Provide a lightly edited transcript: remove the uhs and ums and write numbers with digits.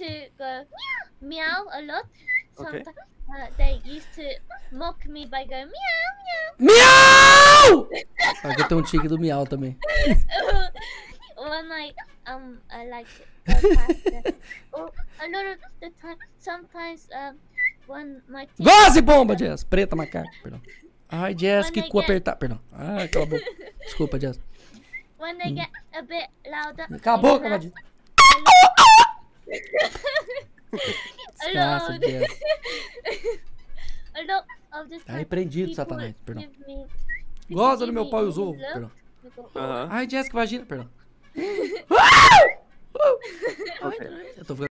to go meow a lot. Okay. Sometimes they used to mock me by going meow. Miau! Aqui tem um tique do miau também. When I like go past a lot of the time. Sometimes when my team Goze bomba, Jess! Preta macaca, perdão. Ai, Jess, que cu apertar. Perdão. Ai, cala a boca. Desculpa, Jess. when they get a bit louder. Cala a boca, in Vadinho. class, Desgraça, Jess. a lot of the Tá time, repreendido, people Satanás. Perdão. give me- Goza no give meu me pau e os love. ovos. Perdão. They go, Aham. Ai, Jess, que vagina. Perdão. Okay. Eu tô ficando